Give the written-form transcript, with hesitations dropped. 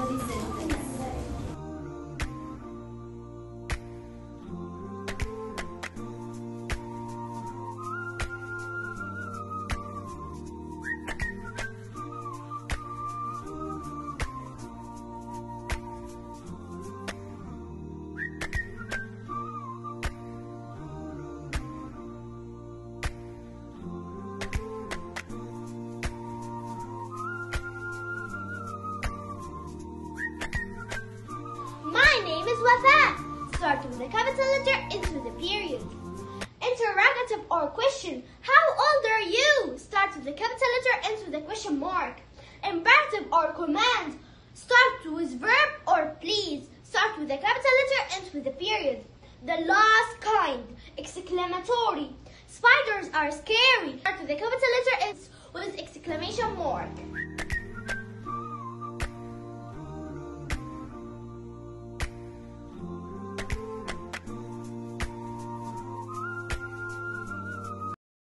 body sentence. My name is Wafa. Start with the capital letter, ends with the period. Interrogative or question. How old are you? Start with the capital letter, ends with a question mark. Imperative or command. Start with verb or please. Start with the capital letter, ends with a period. The last kind. Exclamatory. Spiders are scary. Start with the capital letter, ends with exclamation mark.